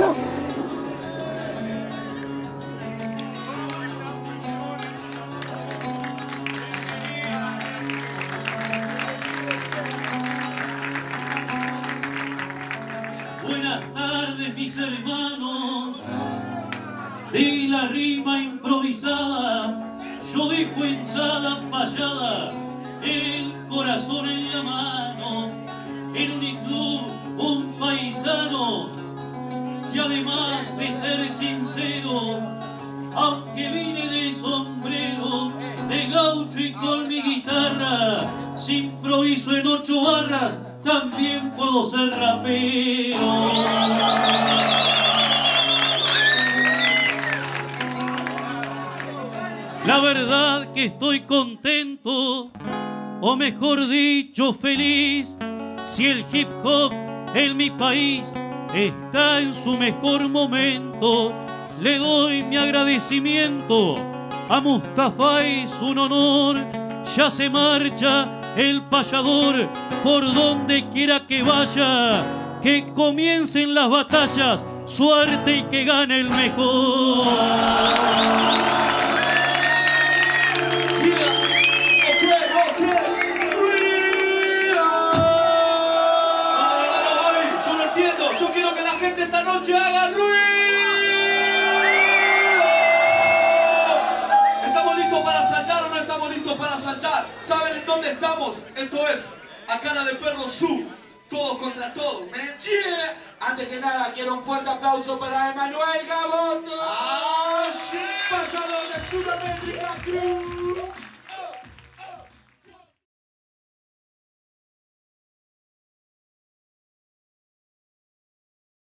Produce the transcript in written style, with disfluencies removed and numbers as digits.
Vamos. Buenas tardes, mis hermanos. De la rima improvisada, yo dejo ensada payada, el corazón en la mano, en un club, un paisano, y además de ser sincero, aunque vine de sombrero, de gaucho y con mi guitarra, si improviso en 8 barras, también puedo ser rapero. La verdad que estoy contento, o mejor dicho feliz, si el hip hop en mi país está en su mejor momento. Le doy mi agradecimiento a Mustafa, es un honor. Ya se marcha el payador por donde quiera que vaya. Que comiencen las batallas, suerte y que gane el mejor. Yo quiero que la gente esta noche haga ruido. ¿Estamos listos para saltar o no estamos listos para saltar? ¿Saben en dónde estamos? Esto es A Cara de Perro Zoo. Todos contra todos, man. Yeah. Antes que nada, quiero un fuerte aplauso para Emanuel Gaboto. ¡Ah, sí! Pasador de Sudamérica Cruz.